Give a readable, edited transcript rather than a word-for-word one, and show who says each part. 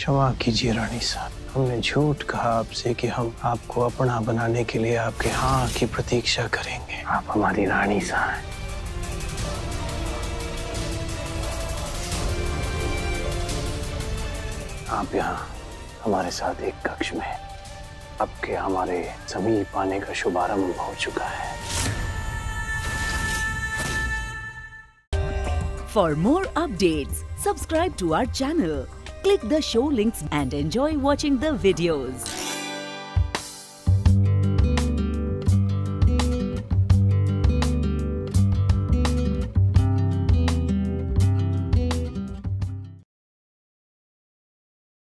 Speaker 1: क्षमा कीजिए रानी साहब, हमने झूठ कहा आपसे कि हम आपको अपना बनाने के लिए आपके हाँ की प्रतीक्षा करेंगे। आप हमारी रानी साहब हैं। आप यहाँ हमारे साथ एक कक्ष में, आपके हमारे समीप आने का शुभारंभ हो चुका है।
Speaker 2: For more updates, subscribe to our channel, click the show links and enjoy watching the videos.